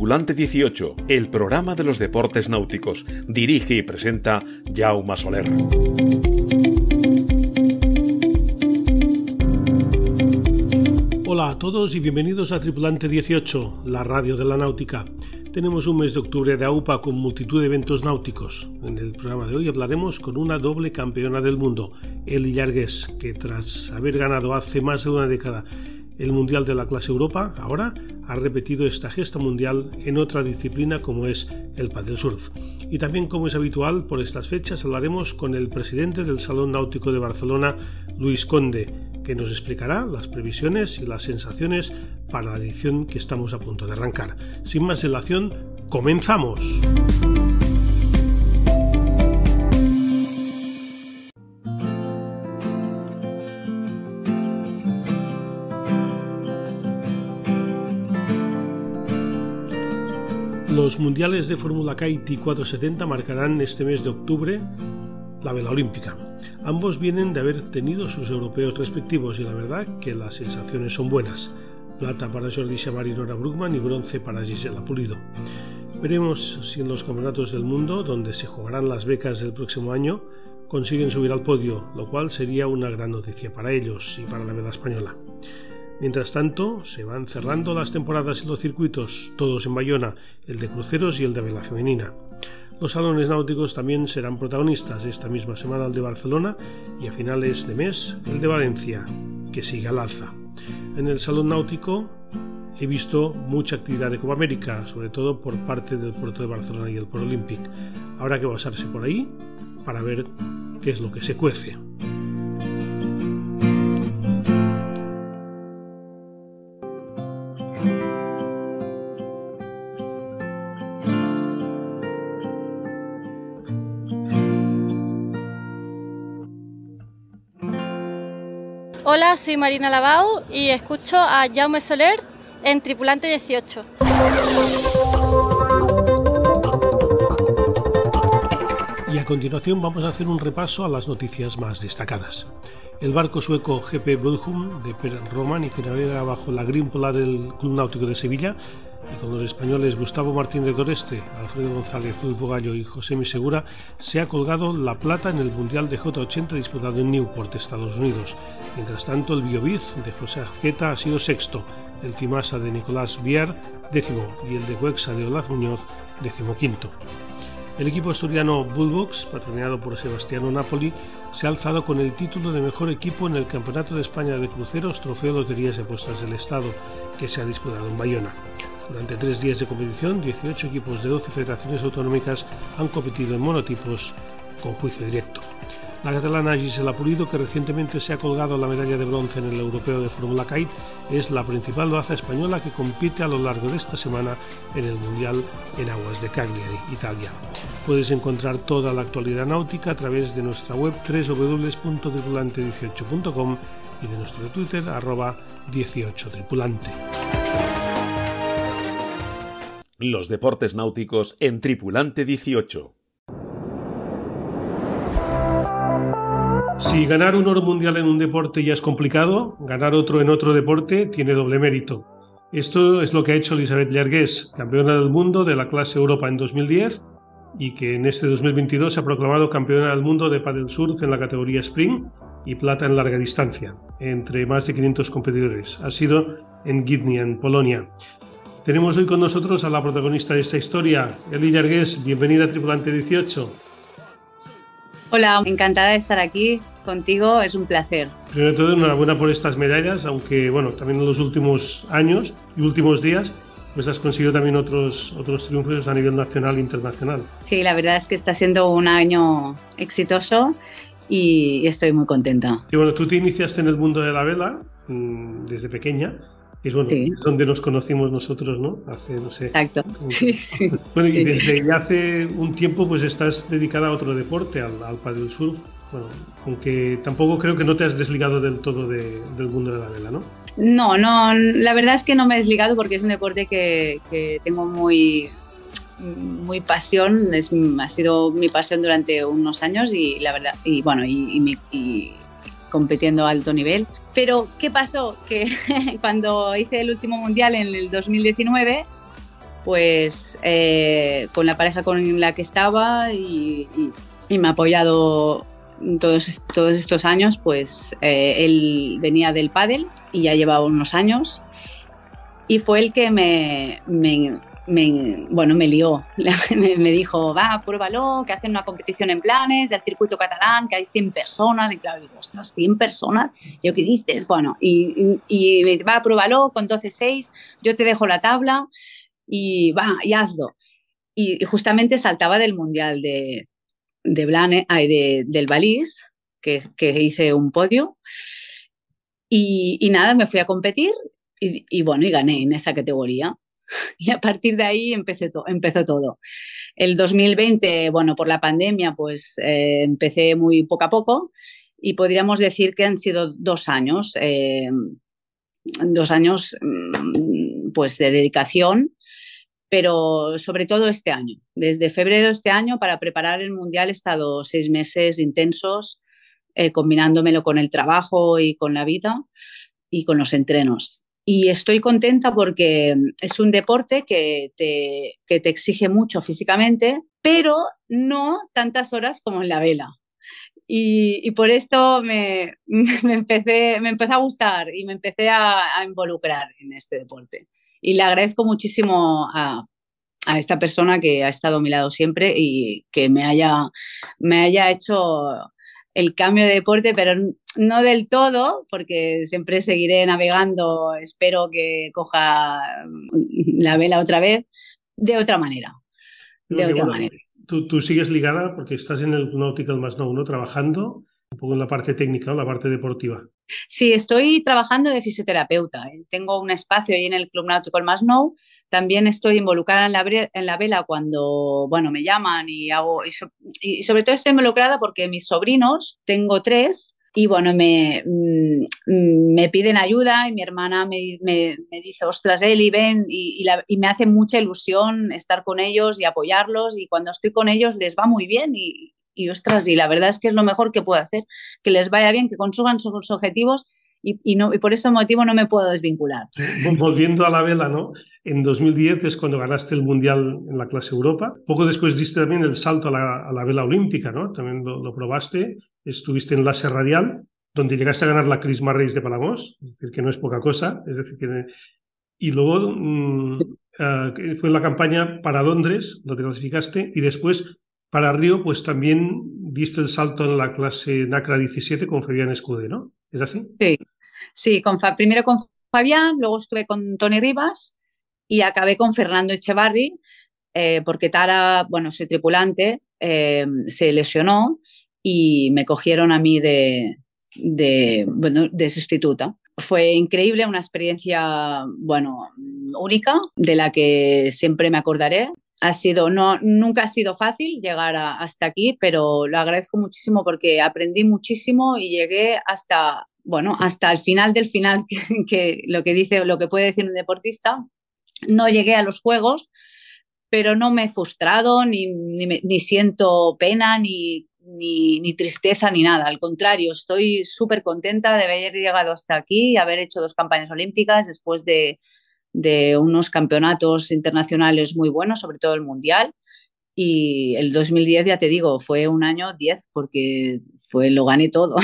Tripulante 18, el programa de los deportes náuticos. Dirige y presenta Jaume Soler. Hola a todos y bienvenidos a Tripulante 18, la radio de la náutica. Tenemos un mes de octubre de AUPA con multitud de eventos náuticos. En el programa de hoy hablaremos con una doble campeona del mundo, Eli Llargués, que tras haber ganado hace más de una década el Mundial de la clase Europa, ahora ha repetido esta gesta mundial en otra disciplina como es el paddle surf. Y también, como es habitual, por estas fechas hablaremos con el presidente del Salón Náutico de Barcelona, Luis Conde, que nos explicará las previsiones y las sensaciones para la edición que estamos a punto de arrancar. Sin más dilación, ¡comenzamos! Los mundiales de Fórmula Kite y 470 marcarán este mes de octubre la vela olímpica. Ambos vienen de haber tenido sus europeos respectivos y la verdad que las sensaciones son buenas. Plata para Jordi Xavar y Nora Brugman y bronce para Gisela Pulido. Veremos si en los campeonatos del mundo, donde se jugarán las becas del próximo año, consiguen subir al podio, lo cual sería una gran noticia para ellos y para la vela española. Mientras tanto, se van cerrando las temporadas y los circuitos, todos en Bayona, el de cruceros y el de vela femenina. Los salones náuticos también serán protagonistas, esta misma semana el de Barcelona y a finales de mes el de Valencia, que sigue al alza. En el salón náutico he visto mucha actividad de Copa América, sobre todo por parte del puerto de Barcelona y el Port Olímpic. Habrá que pasarse por ahí para ver qué es lo que se cuece. Hola, soy Marina Lavao y escucho a Jaume Soler en Tripulante 18. Y a continuación vamos a hacer un repaso a las noticias más destacadas. El barco sueco GP Brudhum de Per Roman, y que navega bajo la grímpola del Club Náutico de Sevilla, y con los españoles Gustavo Martínez Doreste, Alfredo González Luis Bugallo y José Misegura, se ha colgado la plata en el Mundial de J80 disputado en Newport, Estados Unidos. Mientras tanto, el Biobiz de José Azqueta ha sido sexto, el Cimasa de Nicolás Viar décimo y el de Cuexa de Olaz Muñoz decimoquinto. El equipo asturiano Bullbox, patrocinado por Sebastiano Napoli, se ha alzado con el título de mejor equipo en el Campeonato de España de Cruceros Trofeo Loterías y Apuestas del Estado, que se ha disputado en Bayona. Durante 3 días de competición, 18 equipos de 12 federaciones autonómicas han competido en monotipos con juicio directo. La catalana Gisela Pulido, que recientemente se ha colgado la medalla de bronce en el Europeo de Fórmula Kite, es la principal baza española que compite a lo largo de esta semana en el Mundial en aguas de Cagliari, Italia. Puedes encontrar toda la actualidad náutica a través de nuestra web www.tripulante18.com y de nuestro Twitter @18tripulante. Los deportes náuticos en Tripulante 18. Si ganar un oro mundial en un deporte ya es complicado, ganar otro en otro deporte tiene doble mérito. Esto es lo que ha hecho Elisabeth Llargués, campeona del mundo de la clase Europa en 2010 y que en este 2022 se ha proclamado campeona del mundo de paddle surf en la categoría Spring y plata en larga distancia, entre más de 500 competidores. Ha sido en Gdynia, en Polonia. Tenemos hoy con nosotros a la protagonista de esta historia, Eli Llargués. Bienvenida a Tripulante 18. Hola, encantada de estar aquí contigo, es un placer. Primero de todo, enhorabuena por estas medallas, aunque bueno, también en los últimos años y últimos días pues has conseguido también otros triunfos a nivel nacional e internacional. Sí, la verdad es que está siendo un año exitoso y estoy muy contenta. Y bueno, tú te iniciaste en el mundo de la vela desde pequeña. Y es, bueno, sí, es donde nos conocimos nosotros, ¿no? Hace, no sé. Exacto. Sí, sí. Bueno, y desde ya hace un tiempo pues estás dedicada a otro deporte, al paddle surf. Bueno, aunque tampoco creo que no te has desligado del todo del mundo de la vela, ¿no? No, la verdad es que no me he desligado porque es un deporte que tengo muy pasión, ha sido mi pasión durante unos años y la verdad, y compitiendo a alto nivel. Pero, ¿qué pasó? Que cuando hice el último mundial en el 2019, pues con la pareja con la que estaba y me ha apoyado todos estos años. Pues él venía del pádel y ya llevaba unos años y fue el que me lió. Me dijo, va, pruébalo, que hacen una competición en Planes del circuito catalán, que hay 100 personas. Y claro, digo, ostras, 100 personas. ¿Yo qué dices? Bueno, y me dice, va, pruébalo con 12-6, yo te dejo la tabla y va, y hazlo. Y justamente saltaba del Mundial de Blanes, del Valís, que hice un podio. Y nada, me fui a competir y gané en esa categoría. Y a partir de ahí empezó todo. El 2020, bueno, por la pandemia, pues empecé muy poco a poco y podríamos decir que han sido 2 años, pues de dedicación, pero sobre todo este año. Desde febrero de este año, para preparar el Mundial, he estado 6 meses intensos, combinándomelo con el trabajo y con la vida y con los entrenos. Y estoy contenta porque es un deporte que te exige mucho físicamente, pero no tantas horas como en la vela. Y por esto me empezó a gustar y me empecé a involucrar en este deporte. Y le agradezco muchísimo a esta persona que ha estado a mi lado siempre y que me haya hecho el cambio de deporte, pero no del todo, porque siempre seguiré navegando, espero que coja la vela otra vez, de otra manera. Tú sigues ligada porque estás en el Club Náutico del Masnou, ¿no? Trabajando un poco en la parte técnica o la parte deportiva. Sí, estoy trabajando de fisioterapeuta. Tengo un espacio ahí en el Club Náutico del Masnou. También estoy involucrada en la vela cuando, bueno, me llaman y sobre todo estoy involucrada porque mis sobrinos, tengo 3, y bueno, me piden ayuda y mi hermana me dice, ostras, Eli, ven, y me hace mucha ilusión estar con ellos y apoyarlos, y cuando estoy con ellos les va muy bien y ostras, y la verdad es que es lo mejor que puedo hacer, que les vaya bien, que consigan sus objetivos. Y por ese motivo no me puedo desvincular. Volviendo a la vela, ¿no? En 2010 es cuando ganaste el Mundial en la clase Europa. Poco después diste también el salto a la vela olímpica, ¿no? También lo probaste. Estuviste en láser radial, donde llegaste a ganar la Crisma Reis de Palamós, es decir, que no es poca cosa. Es decir, y luego fue la campaña para Londres, donde clasificaste, y después para Río, pues también diste el salto en la clase NACRA 17 con Fabián Escudé, ¿no? ¿Es así? Sí, primero con Fabián, luego estuve con Toni Rivas y acabé con Fernando Echevarri, porque Tara, bueno, su tripulante, se lesionó y me cogieron a mí de sustituta. Fue increíble, una experiencia, bueno, única, de la que siempre me acordaré. Nunca ha sido fácil llegar hasta aquí, pero lo agradezco muchísimo porque aprendí muchísimo y llegué hasta el final del final, que lo que puede decir un deportista. No llegué a los Juegos, pero no me he frustrado, ni siento pena, ni tristeza, ni nada. Al contrario, estoy súper contenta de haber llegado hasta aquí y haber hecho 2 campañas olímpicas después de unos campeonatos internacionales muy buenos, sobre todo el Mundial. Y el 2010, ya te digo, fue un año 10 porque lo gané todo.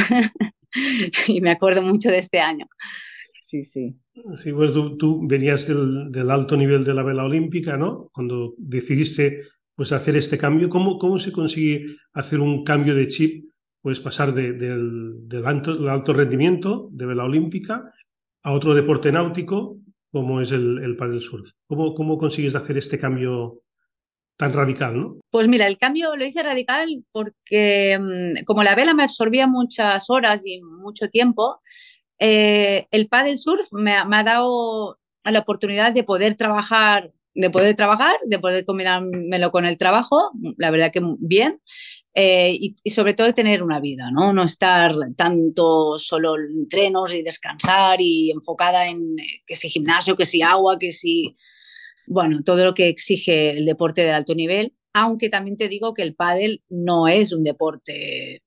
Y me acuerdo mucho de este año. Sí. Sí, pues tú venías del alto nivel de la vela olímpica, ¿no? Cuando decidiste pues hacer este cambio, ¿cómo se consigue hacer un cambio de chip? Pues pasar del alto rendimiento de vela olímpica a otro deporte náutico como es el paddle surf. ¿Cómo consigues hacer este cambio tan radical, ¿no? Pues mira, el cambio lo hice radical porque como la vela me absorbía muchas horas y mucho tiempo, el paddle surf me ha dado la oportunidad de poder trabajar, de poder combinármelo con el trabajo, la verdad que bien, y sobre todo de tener una vida, ¿no? No estar tanto solo en entrenos y descansar y enfocada en que si gimnasio, que si agua, que si... Bueno, todo lo que exige el deporte de alto nivel, aunque también te digo que el pádel no es un deporte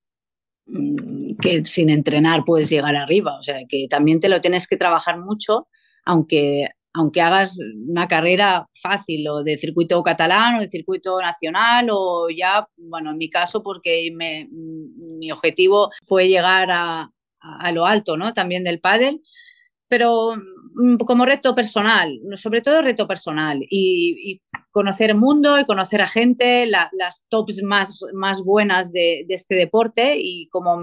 que sin entrenar puedes llegar arriba, o sea, que también te lo tienes que trabajar mucho, aunque aunque hagas una carrera fácil o de circuito catalán o de circuito nacional o ya, bueno, en mi caso porque mi objetivo fue llegar a lo alto, ¿no? También del pádel, pero como reto personal, sobre todo reto personal y conocer el mundo y conocer a gente, las tops más buenas de este deporte y como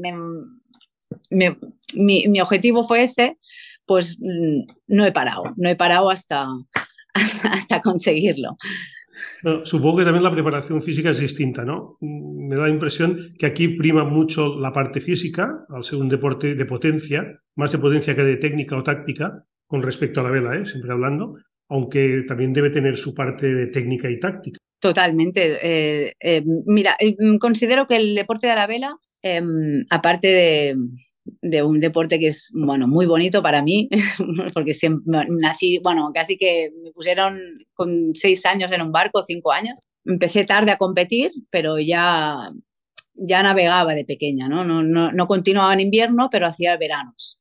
mi objetivo fue ese, pues no he parado hasta conseguirlo. Bueno, supongo que también la preparación física es distinta, ¿no? Me da la impresión que aquí prima mucho la parte física, al ser un deporte de potencia, más de potencia que de técnica o táctica, con respecto a la vela, siempre hablando, aunque también debe tener su parte de técnica y táctica. Totalmente. Mira, considero que el deporte de la vela, aparte de un deporte que es, bueno, muy bonito para mí, porque siempre nací, bueno, casi que me pusieron con 6 años en un barco, 5 años. Empecé tarde a competir, pero ya navegaba de pequeña, ¿no? No continuaba en invierno, pero hacía veranos.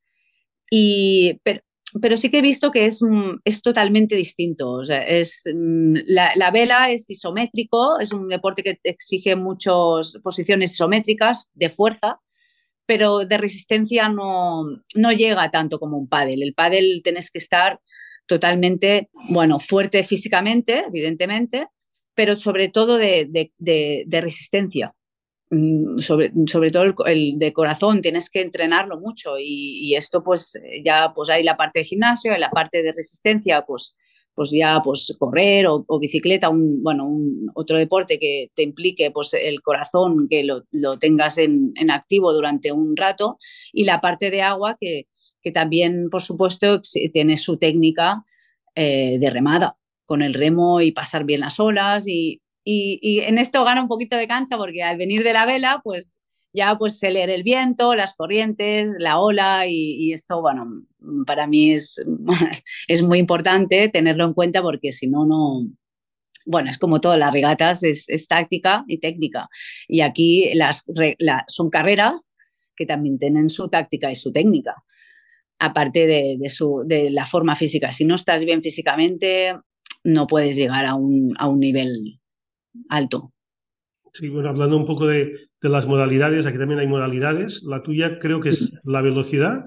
Pero sí que he visto que es totalmente distinto. O sea, la vela es isométrico, es un deporte que exige muchas posiciones isométricas de fuerza, pero de resistencia no llega tanto como un pádel. El pádel tienes que estar totalmente, bueno, fuerte físicamente, evidentemente, pero sobre todo de resistencia. Sobre todo el de corazón, tienes que entrenarlo mucho y esto pues ya pues hay la parte de gimnasio, hay la parte de resistencia, pues ya pues correr o bicicleta, otro deporte que te implique pues el corazón, que lo tengas en activo durante un rato, y la parte de agua que también por supuesto tiene su técnica de remada, con el remo y pasar bien las olas y en esto gana un poquito de cancha porque al venir de la vela pues ya pues sé leer el viento, las corrientes, la ola y esto, bueno, para mí es muy importante tenerlo en cuenta porque si no, bueno, es como todas las regatas, es táctica y técnica. Y aquí son carreras que también tienen su táctica y su técnica, aparte de la forma física. Si no estás bien físicamente, no puedes llegar a un nivel alto. Sí, bueno, hablando un poco de las modalidades, aquí también hay modalidades. La tuya creo que es la velocidad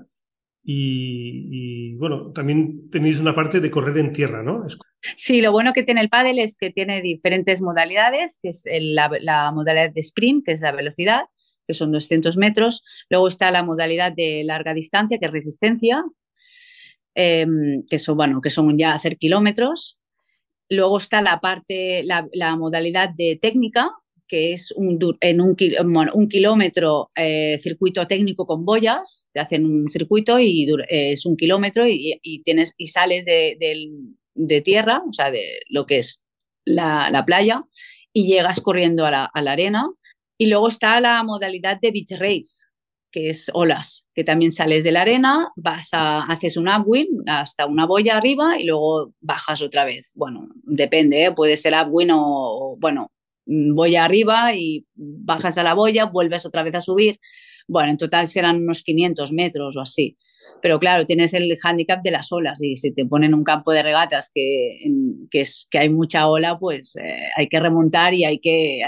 y bueno, también tenéis una parte de correr en tierra, ¿no? Sí, lo bueno que tiene el pádel es que tiene diferentes modalidades, que es la modalidad de sprint, que es la velocidad, que son 200 metros. Luego está la modalidad de larga distancia, que es resistencia, que son ya hacer kilómetros. Luego está la modalidad de técnica, que es un kilómetro circuito técnico con boyas, te hacen un circuito y es 1 kilómetro y sales de tierra, o sea, de lo que es la playa, y llegas corriendo a la arena. Y luego está la modalidad de beach race, que es olas, que también sales de la arena, haces un upwind hasta una boya arriba y luego bajas otra vez. Bueno, depende, puede ser upwind o boya arriba y bajas a la boya, vuelves otra vez a subir. Bueno, en total serán unos 500 metros o así. Pero claro, tienes el hándicap de las olas y si te ponen un campo de regatas que hay mucha ola, pues hay que remontar y hay que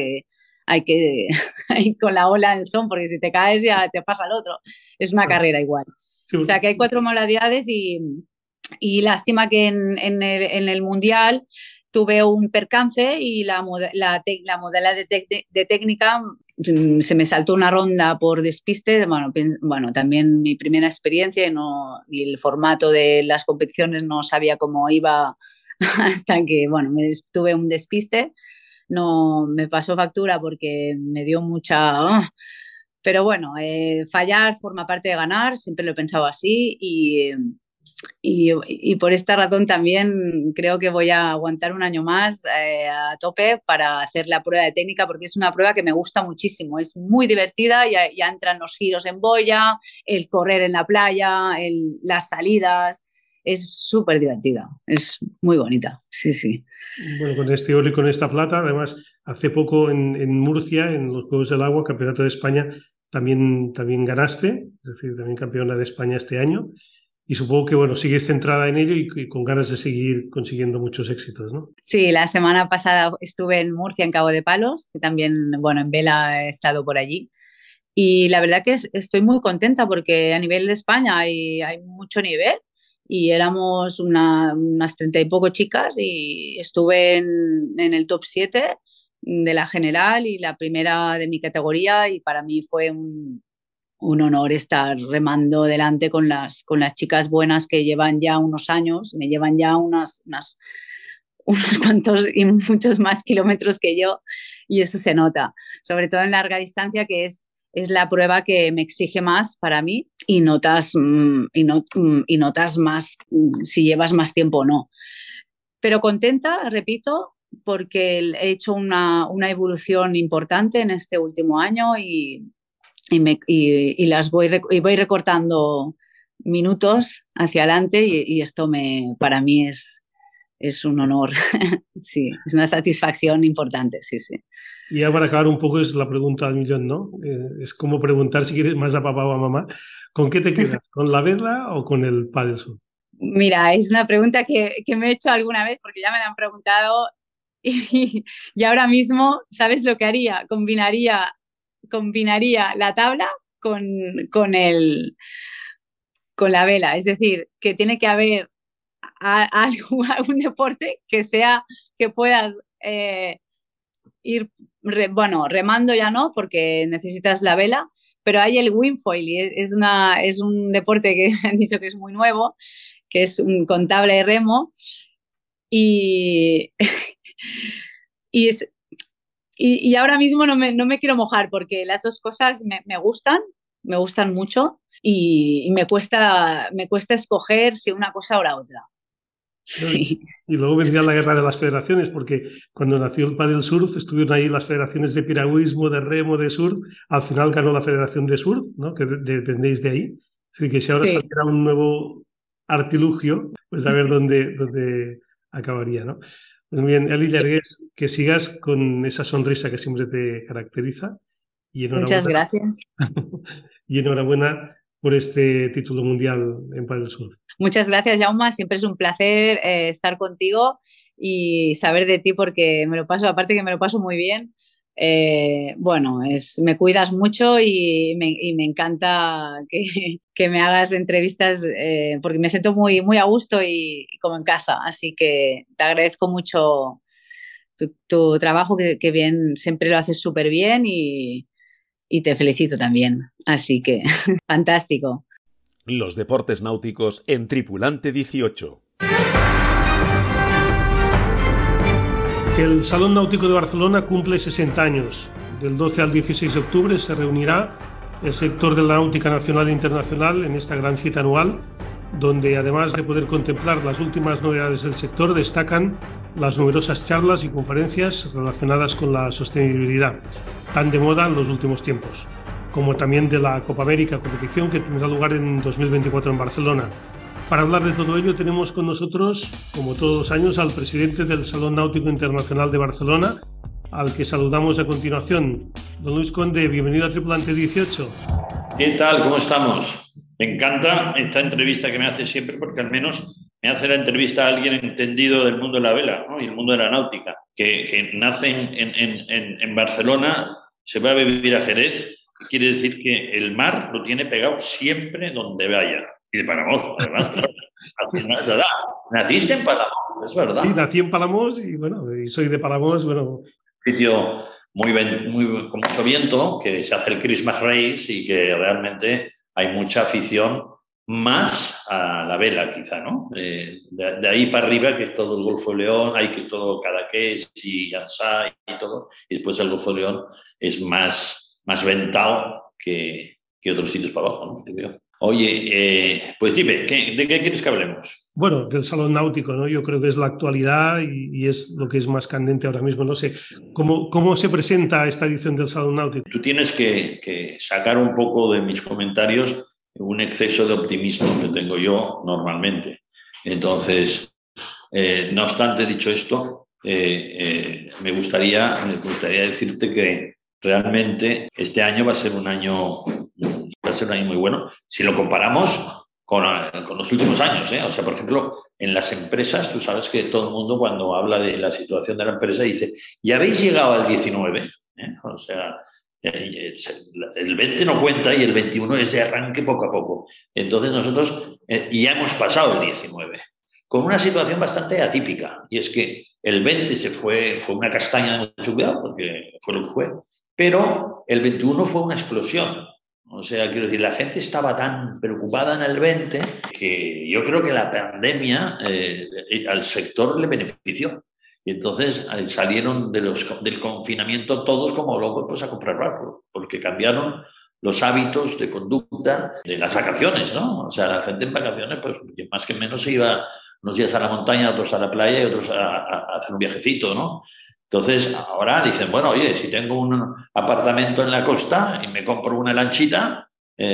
ir con la ola en son, porque si te caes ya te pasa al otro. Es una carrera igual. Sí. O sea que hay 4 modalidades y lástima que en el Mundial tuve un percance y la modalidad de técnica se me saltó una ronda por despiste. Bueno, también mi primera experiencia y el formato de las competiciones no sabía cómo iba hasta que, bueno, tuve un despiste. No me pasó factura porque me dio mucha... Pero bueno, fallar forma parte de ganar, siempre lo he pensado así y por esta razón también creo que voy a aguantar un año más a tope para hacer la prueba de técnica porque es una prueba que me gusta muchísimo, es muy divertida, ya entran los giros en boya, el correr en la playa, las salidas, es súper divertida, es muy bonita, sí, sí. Bueno, con este oro y con esta plata, además, hace poco en Murcia, en los Juegos del Agua, Campeonato de España, también ganaste, es decir, también campeona de España este año. y supongo que bueno, sigues centrada en ello y con ganas de seguir consiguiendo muchos éxitos, ¿no? Sí, la semana pasada estuve en Murcia, en Cabo de Palos, que también, bueno, en vela he estado por allí. Y la verdad que estoy muy contenta porque a nivel de España hay mucho nivel y éramos unas 30 y poco chicas y estuve en el top 7 de la general y la primera de mi categoría y para mí fue un honor estar remando delante con las chicas buenas que llevan ya unos años, me llevan ya unos cuantos y muchos más kilómetros que yo y eso se nota, sobre todo en larga distancia que es la prueba que me exige más para mí y notas más si llevas más tiempo o no. Pero contenta, repito, porque he hecho una evolución importante en este último año y voy recortando minutos hacia adelante y esto para mí es un honor, sí, es una satisfacción importante, sí, sí. Y ya para acabar un poco es la pregunta del millón, ¿no? Es como preguntar si quieres más a papá o a mamá. ¿Con qué te quedas? ¿Con la vela o con el pádel surf? Mira, es una pregunta que me he hecho alguna vez porque ya me la han preguntado y ahora mismo, ¿sabes lo que haría? Combinaría la tabla con la vela, es decir, que tiene que haber algún deporte que puedas ir, remando ya no, porque necesitas la vela, pero hay el wingfoil y es un deporte que me han dicho que es muy nuevo, que es con tabla y remo y, y ahora mismo no me quiero mojar porque las dos cosas me gustan mucho y me cuesta escoger si una cosa o la otra. Sí. Y luego vendría la guerra de las federaciones, porque cuando nació el pádel surf estuvieron ahí las federaciones de piragüismo, de remo, de surf. Al final ganó la Federación de Surf, ¿no? Que dependéis de ahí. Así que si ahora Sí. saliera un nuevo artilugio, pues a ver dónde acabaría, ¿no? Pues muy bien, Eli Llargués, que sigas con esa sonrisa que siempre te caracteriza y Muchas gracias. y enhorabuena por este título mundial en pádel surf. Muchas gracias, Jaume. Siempre es un placer estar contigo y saber de ti porque aparte que me lo paso muy bien. Me cuidas mucho y me encanta que me hagas entrevistas porque me siento muy, muy a gusto y como en casa. Así que te agradezco mucho tu trabajo, que bien, siempre lo haces súper bien y te felicito también. Así que fantástico. Los deportes náuticos en Tripulante 18. El Salón Náutico de Barcelona cumple 60 años. Del 12 al 16 de octubre se reunirá el sector de la náutica nacional e internacional en esta gran cita anual, donde además de poder contemplar las últimas novedades del sector, destacan las numerosas charlas y conferencias relacionadas con la sostenibilidad, tan de moda en los últimos tiempos, como también de la Copa América, competición que tendrá lugar en 2024 en Barcelona. Para hablar de todo ello tenemos con nosotros, como todos los años, al presidente del Salón Náutico Internacional de Barcelona, al que saludamos a continuación. Don Luis Conde, bienvenido a Tripulante 18. ¿Qué tal? ¿Cómo estamos? Me encanta esta entrevista que me hace siempre porque al menos me hace la entrevista a alguien entendido del mundo de la vela, ¿no? Y el mundo de la náutica, que nace en Barcelona, se va a vivir a Jerez. Quiere decir que el mar lo tiene pegado siempre donde vaya. Y de Palamós, además. Es verdad. Naciste en Palamós, es verdad. Sí, nací en Palamós y soy de Palamós. Bueno. Sitio con mucho viento, que se hace el Christmas Race y que realmente hay mucha afición más a la vela, quizá, ¿no? De ahí para arriba, que es todo el Golfo de León, que es todo Cadaqués y Ansá y todo, y después el Golfo de León es más ventado que otros sitios para abajo, ¿no? Te veo. Oye, pues dime, ¿de qué quieres que hablemos? Bueno, del Salón Náutico, ¿no? Yo creo que es la actualidad y es lo que es más candente ahora mismo. No sé, ¿cómo se presenta esta edición del Salón Náutico? Tú tienes que sacar un poco de mis comentarios un exceso de optimismo que tengo yo normalmente. Entonces, no obstante, dicho esto, me gustaría decirte que realmente este año va a ser un año muy bueno. Si lo comparamos con los últimos años, ¿eh? O sea, por ejemplo, en las empresas, tú sabes que todo el mundo cuando habla de la situación de la empresa dice, ¿ya habéis llegado al 19? ¿Eh? O sea, el 20 no cuenta y el 21 es de arranque poco a poco. Entonces nosotros ya hemos pasado el 19, con una situación bastante atípica, y es que el 20 fue una castaña de mucho cuidado, porque fue lo que fue, pero el 21 fue una explosión. O sea, quiero decir, la gente estaba tan preocupada en el 20 que yo creo que la pandemia al sector le benefició. Y entonces salieron del confinamiento todos como locos pues, a comprar barcos, porque cambiaron los hábitos de conducta de las vacaciones, ¿no? O sea, la gente en vacaciones, pues más que menos se iba unos días a la montaña, otros a la playa y otros a hacer un viajecito, ¿no? Entonces, ahora dicen, bueno, oye, si tengo un apartamento en la costa y me compro una lanchita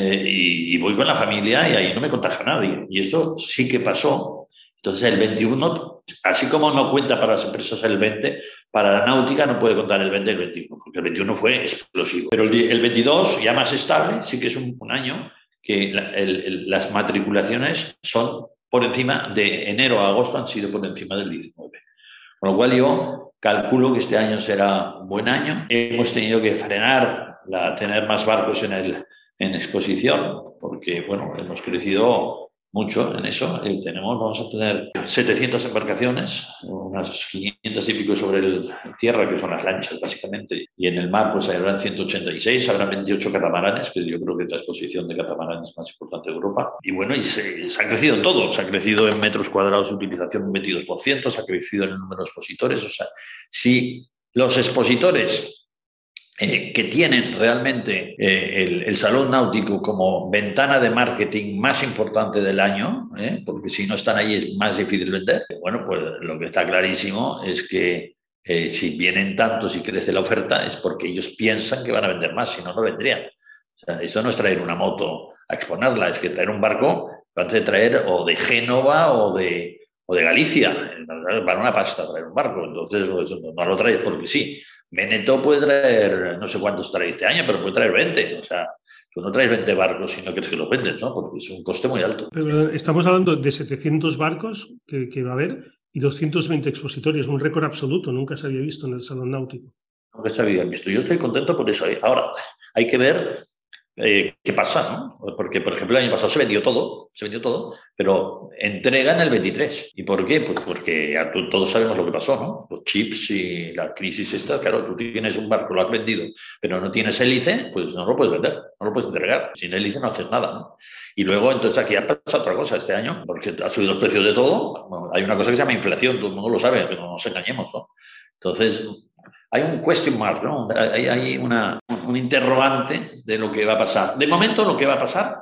y voy con la familia y ahí no me contagia nadie. Y esto sí que pasó. Entonces, el 21, así como no cuenta para las empresas el 20, para la náutica no puede contar el 20 y el 21, porque el 21 fue explosivo. Pero el 22, ya más estable, sí que es un año que las matriculaciones son por encima de enero a agosto, han sido por encima del 19. Con lo cual yo calculo que este año será un buen año. Hemos tenido que frenar tener más barcos en exposición, porque bueno, hemos crecido mucho en eso. Vamos a tener 700 embarcaciones, unas 500 y pico sobre tierra, que son las lanchas básicamente, y en el mar pues habrán 186, habrá 28 catamaranes, que yo creo que es la exposición de catamaranes más importante de Europa. Y bueno, y se ha crecido en todo, se ha crecido en metros cuadrados de utilización un 22%, se ha crecido en el número de expositores. O sea, si los expositores que tienen realmente el salón náutico como ventana de marketing más importante del año, porque si no están ahí es más difícil vender. Bueno, pues lo que está clarísimo es que si vienen tantos y crece la oferta es porque ellos piensan que van a vender más, si no, no vendrían. O sea, eso no es traer una moto a exponerla, es que traer un barco, van a traer o de Génova o de Galicia. Van una pasta traer un barco, entonces no lo traes porque sí. Beneteau puede traer, no sé cuántos trae este año, pero puede traer 20. O sea, tú no traes 20 barcos si no quieres que los vendes, ¿no? Porque es un coste muy alto. Pero estamos hablando de 700 barcos que va a haber y 220 expositores, un récord absoluto, nunca se había visto en el Salón Náutico. Nunca se había visto. Yo estoy contento por eso. Ahora, hay que ver qué pasa, ¿no? Porque, por ejemplo, el año pasado se vendió todo, pero entregan el 23. ¿Y por qué? Pues porque ya todos sabemos lo que pasó, ¿no? Los chips y la crisis esta, claro, tú tienes un barco, lo has vendido, pero no tienes hélice, pues no lo puedes vender, no lo puedes entregar. Sin hélice no haces nada, ¿no? Y luego, entonces, aquí ha pasado otra cosa este año, porque ha subido los precios de todo. Bueno, hay una cosa que se llama inflación, todo el mundo lo sabe, pero no nos engañemos, ¿no? Entonces, hay un question mark, ¿no? Hay un interrogante de lo que va a pasar. De momento, lo que va a pasar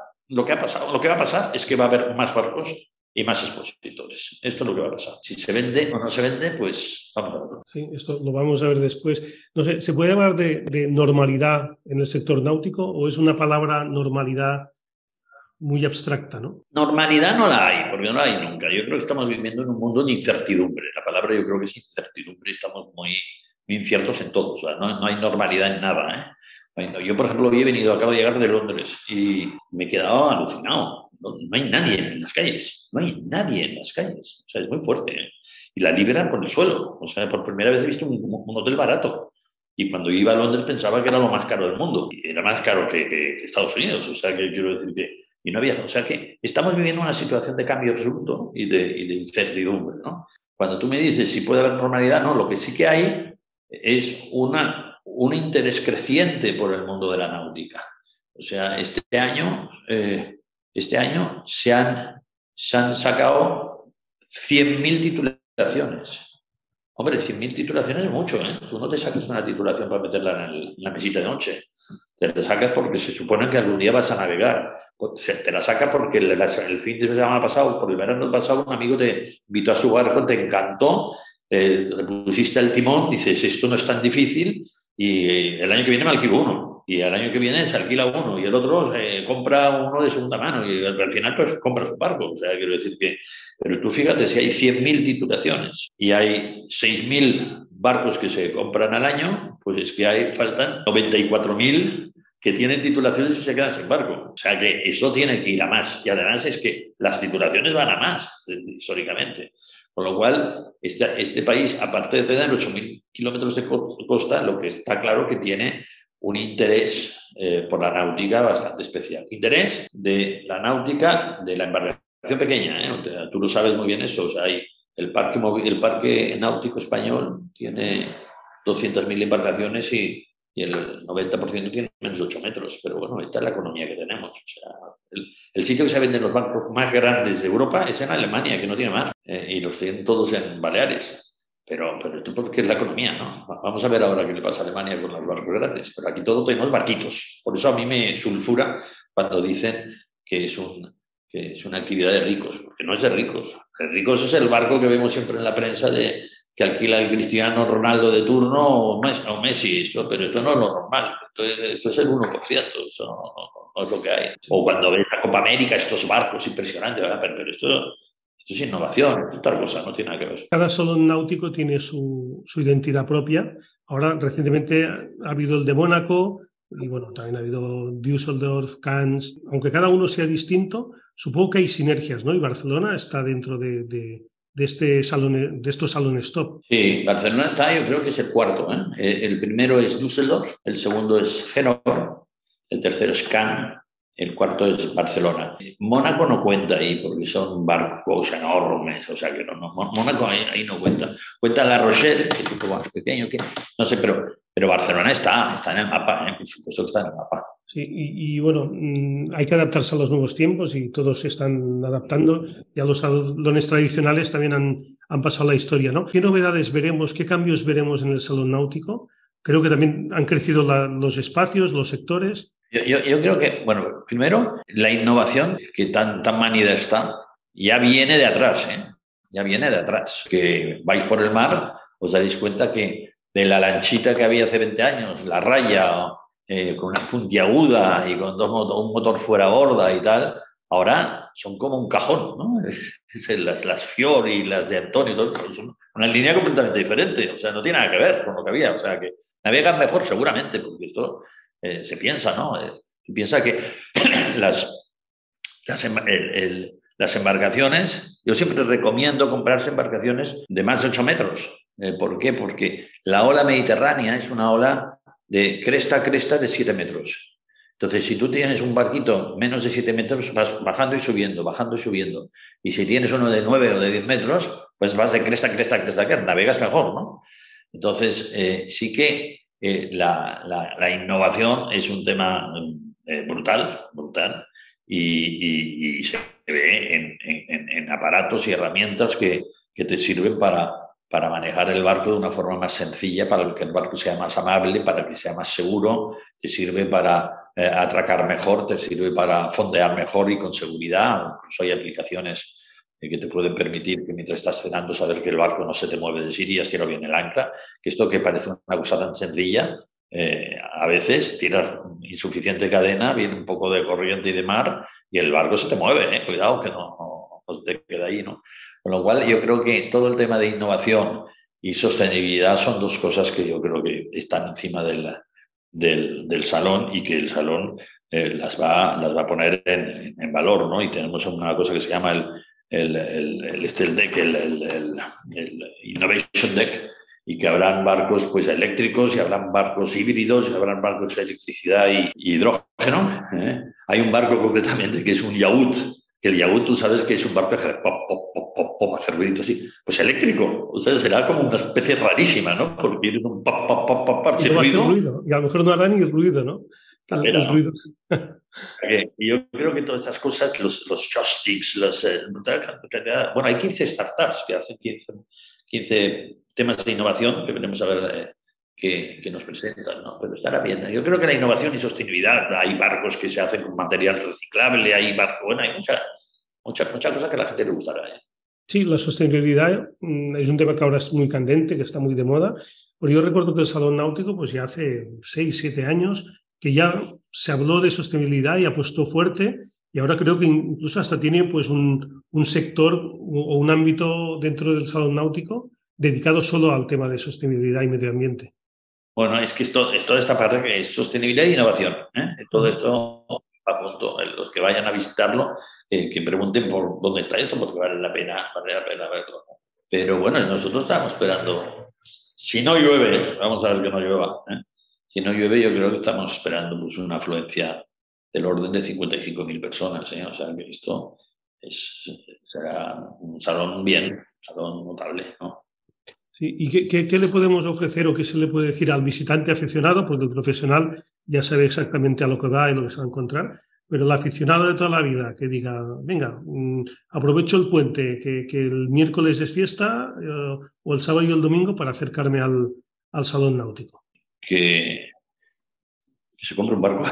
es que va a haber más barcos y más expositores. Esto es lo que va a pasar. Si se vende o no se vende, pues vamos a verlo. Sí, esto lo vamos a ver después. No sé, ¿se puede hablar de normalidad en el sector náutico o es una palabra normalidad muy abstracta, ¿no? Normalidad no la hay, porque no la hay nunca. Yo creo que estamos viviendo en un mundo de incertidumbre. La palabra yo creo que es incertidumbre. Estamos muy inciertos en todo. O sea, no hay normalidad en nada, Yo, por ejemplo, acabo de llegar de Londres y me he quedado alucinado. No hay nadie en las calles. No hay nadie en las calles. O sea, es muy fuerte, Y la libra por el suelo. O sea, por primera vez he visto un hotel barato. Y cuando iba a Londres pensaba que era lo más caro del mundo. Y era más caro que Estados Unidos. O sea, que quiero decir que... Y no había... O sea, que estamos viviendo una situación de cambio absoluto y de incertidumbre, ¿no? Cuando tú me dices si puede haber normalidad, no. Lo que sí que hay es un interés creciente por el mundo de la náutica. O sea, este año se han sacado 100.000 titulaciones. Hombre, 100.000 titulaciones es mucho, Tú no te sacas una titulación para meterla en la mesita de noche. Te sacas porque se supone que algún día vas a navegar. Te la saca porque el fin de semana pasado, por el verano pasado, un amigo te invitó a su barco, te encantó, te pusiste el timón, dices, esto no es tan difícil, y el año que viene me alquilo uno, y el año que viene se alquila uno, y el otro se compra uno de segunda mano, y al final pues compras un barco. O sea, quiero decir que... Pero tú fíjate, si hay 100.000 titulaciones y hay 6.000 barcos que se compran al año, pues es que faltan 94.000 que tienen titulaciones y se quedan sin barco. O sea que eso tiene que ir a más. Y además es que las titulaciones van a más, históricamente. Con lo cual, este país, aparte de tener 8.000 kilómetros de costa, lo que está claro que tiene un interés por la náutica bastante especial. Interés de la náutica de la embarcación pequeña, ¿eh? Tú lo sabes muy bien eso. O sea, el parque náutico español tiene 200.000 embarcaciones y el 90% tiene menos de 8 metros. Pero bueno, esta es la economía que tenemos. O sea, el sitio que se venden los barcos más grandes de Europa es en Alemania, que no tiene mar, y los tienen todos en Baleares. Pero esto porque es la economía, ¿no? Vamos a ver ahora qué le pasa a Alemania con los barcos grandes. Pero aquí todo tenemos barquitos. Por eso a mí me sulfura cuando dicen que es una actividad de ricos, porque no es de ricos. De ricos es el barco que vemos siempre en la prensa que alquila el Cristiano Ronaldo de turno o Messi, pero esto no es lo normal. Esto es el 1%, eso no es lo que hay. O cuando ves la Copa América, estos barcos impresionantes, ¿verdad? Pero esto es innovación, es otra cosa, no tiene nada que ver. Cada salón náutico tiene su identidad propia. Ahora, recientemente ha habido el de Mónaco y bueno, también ha habido Düsseldorf, Cannes. Aunque cada uno sea distinto, supongo que hay sinergias, ¿no? Y Barcelona está dentro de estos salones top. Sí, Barcelona está, yo creo que es el cuarto, ¿eh? El primero es Düsseldorf, el segundo es Génova, el tercero es Cannes, el cuarto es Barcelona. Mónaco no cuenta ahí porque son barcos enormes, o sea que Mónaco ahí no cuenta. Cuenta La Rochelle, que es un poco más pequeño, que no sé, pero Barcelona está en el mapa, por supuesto que está en el mapa. Sí, y bueno, hay que adaptarse a los nuevos tiempos y todos se están adaptando. Ya los salones tradicionales también han pasado la historia, ¿no? ¿Qué novedades veremos, qué cambios veremos en el salón náutico? Creo que también han crecido los espacios, los sectores. Yo creo que, bueno, primero, la innovación, que tan manida está, ya viene de atrás, ¿eh? Ya viene de atrás. Que vais por el mar, os daréis cuenta que de la lanchita que había hace 20 años, la raya, con una puntiaguda y con un motor fuera borda y tal, ahora son como un cajón, ¿no? Las Fiori y las de Antonio, todo, son una línea completamente diferente, o sea, no tiene nada que ver con lo que había, o sea, que navegan mejor seguramente, porque esto se piensa, ¿no? Se piensa que las embarcaciones, yo siempre recomiendo comprarse embarcaciones de más de 8 metros. ¿Por qué? Porque la ola mediterránea es una ola de cresta a cresta de 7 metros. Entonces, si tú tienes un barquito menos de 7 metros, vas bajando y subiendo, bajando y subiendo. Y si tienes uno de 9 o de 10 metros, pues vas de cresta a cresta a cresta, que navegas mejor, ¿no? Entonces, sí que la innovación es un tema brutal, y se ve en aparatos y herramientas que te sirven para manejar el barco de una forma más sencilla, para que el barco sea más amable, para que sea más seguro, te sirve para atracar mejor, te sirve para fondear mejor y con seguridad. Incluso hay aplicaciones que te pueden permitir que mientras estás cenando saber que el barco no se te mueve de sitio y estira bien el ancla, que esto que parece una cosa tan sencilla, a veces tiras insuficiente cadena, viene un poco de corriente y de mar y el barco se te mueve, cuidado que no te queda ahí, ¿no? Con lo cual yo creo que todo el tema de innovación y sostenibilidad son dos cosas que yo creo que están encima del salón y que el salón las va a poner en valor, ¿no? Y tenemos una cosa que se llama el Steel Deck, el Innovation Deck, y que habrán barcos pues eléctricos y habrán barcos híbridos y habrán barcos de electricidad y hidrógeno. Hay un barco concretamente que es un yacht, que el yacht tú sabes que es un barco que hace pop, hace ruido así, pues eléctrico. O sea, será como una especie rarísima, ¿no? Porque tiene un pop, sin ruido. Y a lo mejor no hará ni ruido, ¿no? El ruido. Y yo creo que todas estas cosas, los joysticks, bueno, hay 15 startups que hacen 15 temas de innovación que veremos a ver que nos presentan, ¿no? Pero estará bien. Yo creo que la innovación y sostenibilidad, hay barcos que se hacen con material reciclable, hay mucha cosa que a la gente le gustará. Sí, la sostenibilidad es un tema que ahora es muy candente, que está muy de moda. Pero yo recuerdo que el Salón Náutico, pues ya hace 6, 7 años, que ya se habló de sostenibilidad y apostó fuerte, y ahora creo que incluso hasta tiene pues un sector o un ámbito dentro del Salón Náutico dedicado solo al tema de sostenibilidad y medio ambiente. Bueno, es que es toda esta parte que es sostenibilidad e innovación. Todo esto va junto. Los que vayan a visitarlo, que pregunten por dónde está esto, porque vale la pena verlo. Pero bueno, nosotros estamos esperando. Si no llueve, vamos a ver que no llueva. Si no llueve, yo creo que estamos esperando pues, una afluencia del orden de 55.000 personas. O sea, que esto será un salón un salón notable, ¿no? Sí, ¿y qué le podemos ofrecer o qué se le puede decir al visitante aficionado? Porque el profesional ya sabe exactamente a lo que va y lo que se va a encontrar, pero el aficionado de toda la vida que diga, venga, aprovecho el puente, que el miércoles es fiesta o el sábado y el domingo para acercarme al salón náutico. Que se compre un barco.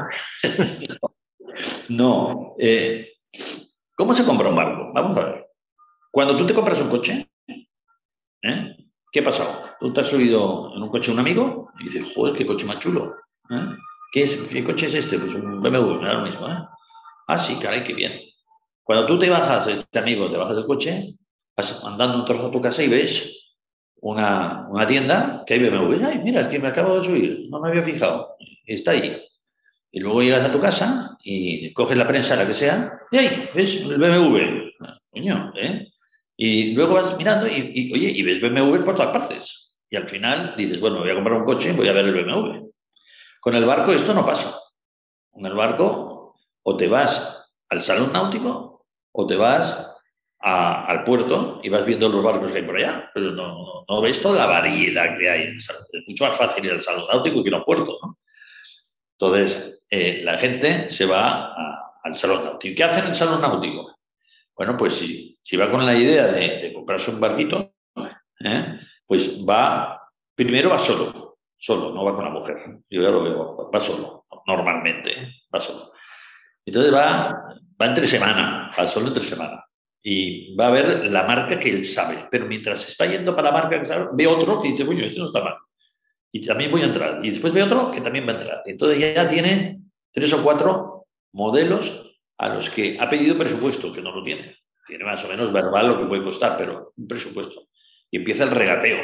No. ¿Cómo se compra un barco? Vamos a ver. Cuando tú te compras un coche, ¿qué ha pasado? Tú te has subido en un coche de un amigo y dices, joder, qué coche más chulo. ¿Qué coche es este? Pues un BMW, no era lo mismo. Ah, sí, caray, qué bien. Cuando tú te bajas, este amigo, te bajas del coche, vas andando un trozo a tu casa y ves una tienda que hay BMW. Ay, mira, es que me acabo de subir, no me había fijado. Está ahí. Y luego llegas a tu casa y coges la prensa, la que sea, y ahí, ves el BMW. Coño, Y luego vas mirando y ves BMW por todas partes. Y al final dices, bueno, voy a comprar un coche, voy a ver el BMW. Con el barco esto no pasa. Con el barco o te vas al salón náutico o te vas al puerto y vas viendo los barcos que hay por allá. Pero no ves toda la variedad que hay. Es mucho más fácil ir al salón náutico que ir al puerto, ¿no? Entonces, la gente se va al salón náutico. ¿Qué hace en el salón náutico? Bueno, pues si va con la idea de comprarse un barquito, pues primero va solo, no va con la mujer. Yo ya lo veo, va solo, normalmente, va solo. Entonces va va solo entre semana. Y va a ver la marca que él sabe. Pero mientras está yendo para la marca que sabe, ve otro que dice, oye, este no está mal. Y también voy a entrar. Y después ve otro que también va a entrar. Entonces ya tiene 3 o 4 modelos a los que ha pedido presupuesto, que no lo tiene. Tiene más o menos verbal lo que puede costar, pero un presupuesto. Y empieza el regateo.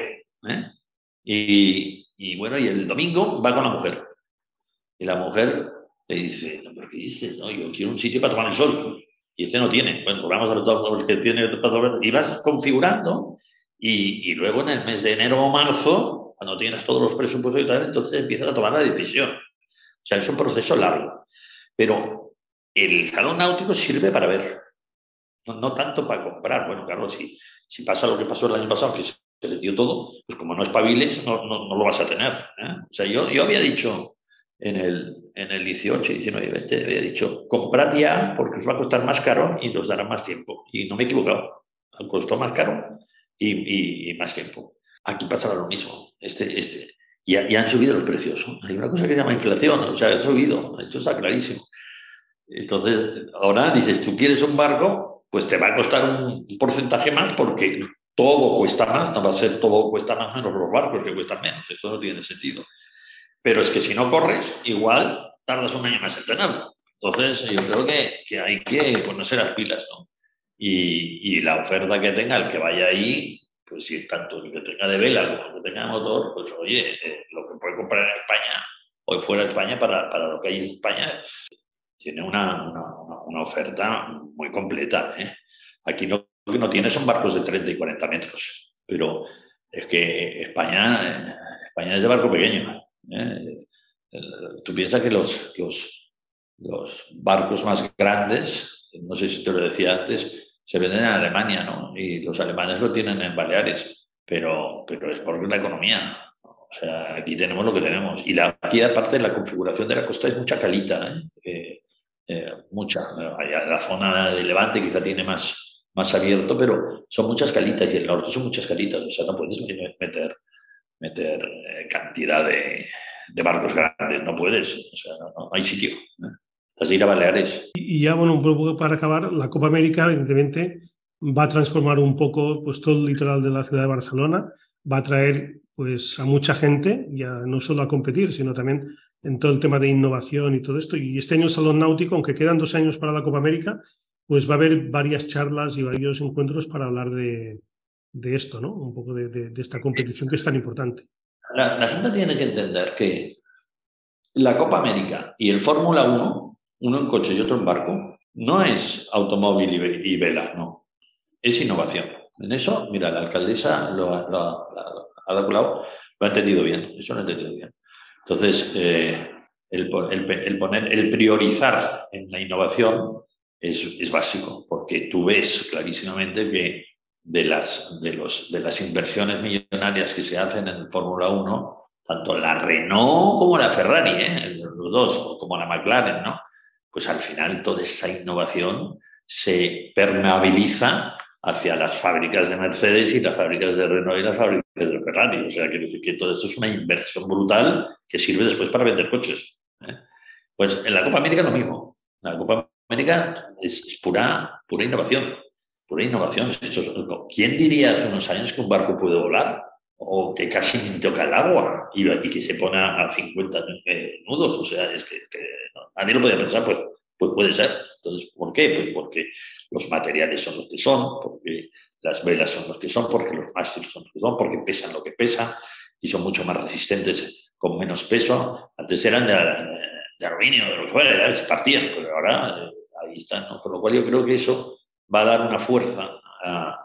Y bueno, y el domingo va con la mujer. Y la mujer le dice, ¿pero qué dices? No, yo quiero un sitio para tomar el sol. Y este no tiene. Bueno, pues vamos a ver todos los que tiene para tomar. Y vas configurando. Y luego en el mes de enero o marzo, cuando tienes todos los presupuestos y tal, entonces empiezas a tomar la decisión. O sea, es un proceso largo. Pero el salón náutico sirve para ver. No tanto para comprar. Bueno, claro, si pasa lo que pasó el año pasado, que se vendió todo, pues como no espabiles, no lo vas a tener. O sea, yo había dicho en el 18, 19, 20, había dicho, comprad ya porque os va a costar más caro y os dará más tiempo. Y no me he equivocado. Costó más caro y más tiempo. Aquí pasará lo mismo. Y han subido los precios. Hay una cosa que se llama inflación, o sea, ha subido. Esto está clarísimo. Entonces, ahora dices, tú quieres un barco, pues te va a costar un porcentaje más porque todo cuesta más, no va a ser todo cuesta más menos los barcos que cuestan menos. Esto no tiene sentido. Pero es que si no corres, igual tardas un año más en tenerlo. Entonces, yo creo que hay que ponerse las pilas, ¿no? Y la oferta que tenga el que vaya ahí, pues si tanto el que tenga de vela como el que tenga de motor, pues oye, lo que puede comprar en España o fuera de España para lo que hay en España, tiene una oferta muy completa. Aquí lo que no tiene son barcos de 30 y 40 metros, pero es que España es de barco pequeño. Tú piensas que los barcos más grandes, no sé si te lo decía antes, se venden en Alemania, ¿no? Y los alemanes lo tienen en Baleares, pero es por la economía. O sea, aquí tenemos lo que tenemos. Y aquí, aparte de la configuración de la costa, es mucha calita, mucha. La zona de Levante quizá tiene más abierto, pero son muchas calitas y el norte son muchas calitas. O sea, no puedes meter cantidad de barcos grandes, no puedes. O sea, no hay sitio. Has de ir a Baleares. Y ya, bueno, un poco para acabar, la Copa América, evidentemente, va a transformar un poco pues, todo el litoral de la ciudad de Barcelona, va a traer pues, a mucha gente, ya no solo a competir, sino también en todo el tema de innovación y todo esto. Y este año el Salón Náutico, aunque quedan 2 años para la Copa América, pues va a haber varias charlas y varios encuentros para hablar de esto, ¿no? Un poco de esta competición que es tan importante. La gente tiene que entender que la Copa América y el Fórmula 1, uno en coche y otro en barco, no es automóvil y vela, no. Es innovación. En eso, mira, la alcaldesa lo ha entendido bien. Eso lo ha entendido bien. Entonces, el priorizar en la innovación es básico, porque tú ves clarísimamente que de las inversiones millonarias que se hacen en Fórmula 1, tanto la Renault como la Ferrari, los dos, como la McLaren, ¿no? Pues al final toda esa innovación se permeabiliza hacia las fábricas de Mercedes y las fábricas de Renault y las fábricas de Ferrari. O sea, quiere decir que todo esto es una inversión brutal que sirve después para vender coches. Pues en la Copa América lo mismo. La Copa América es pura innovación. Pura innovación. ¿Quién diría hace unos años que un barco puede volar? O que casi ni toca el agua y que se pone a 50 nudos. O sea, es que nadie lo podía pensar, pues puede ser. Entonces, ¿por qué? Pues porque los materiales son los que son, porque las velas son los que son, porque los mástiles son los que son, porque pesan lo que pesan y son mucho más resistentes con menos peso. Antes eran de aluminio, de lo que fuera, se partían, pero ahora ahí están, ¿no? Con lo cual yo creo que eso va a dar una fuerza a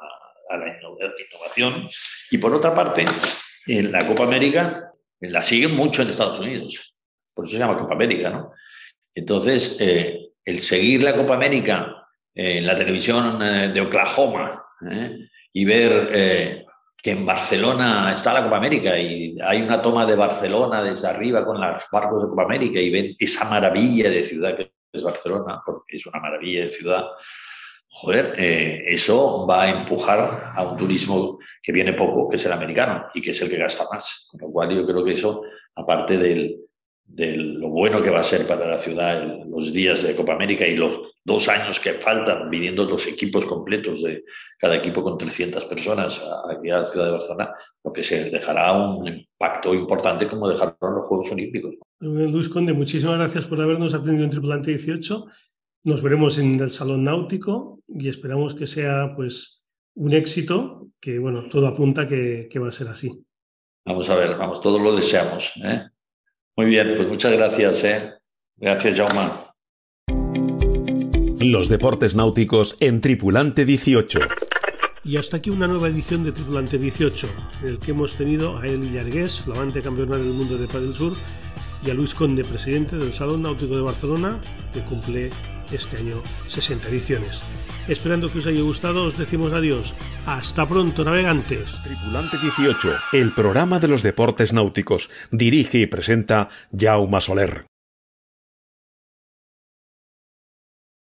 la innovación. Y por otra parte, en la Copa América la siguen mucho en Estados Unidos. Por eso se llama Copa América, ¿no? Entonces, el seguir la Copa América en la televisión de Oklahoma y ver que en Barcelona está la Copa América y hay una toma de Barcelona desde arriba con los barcos de Copa América y ven esa maravilla de ciudad que es Barcelona, porque es una maravilla de ciudad. Joder, eso va a empujar a un turismo que viene poco, que es el americano, y que es el que gasta más. Con lo cual yo creo que eso, aparte de lo bueno que va a ser para la ciudad los días de Copa América y los 2 años que faltan, viniendo los equipos completos, de cada equipo con 300 personas aquí a la ciudad de Barcelona, lo que se dejará un impacto importante como dejaron los Juegos Olímpicos. Luis Conde, muchísimas gracias por habernos atendido en Tripulante 18. Nos veremos en el Salón Náutico y esperamos que sea pues un éxito, que bueno, todo apunta que va a ser así. Vamos a ver, todos lo deseamos. Muy bien, pues muchas gracias. Gracias, Jaume. Los deportes náuticos en Tripulante 18. Y hasta aquí una nueva edición de Tripulante 18, en el que hemos tenido a Eli Llargués, flamante campeona del mundo de Padel Surf, y a Luis Conde, presidente del Salón Náutico de Barcelona, que cumple este año 60 ediciones. Esperando que os haya gustado, os decimos adiós. ¡Hasta pronto, navegantes! Tripulante 18, el programa de los deportes náuticos. Dirige y presenta Jaume Soler.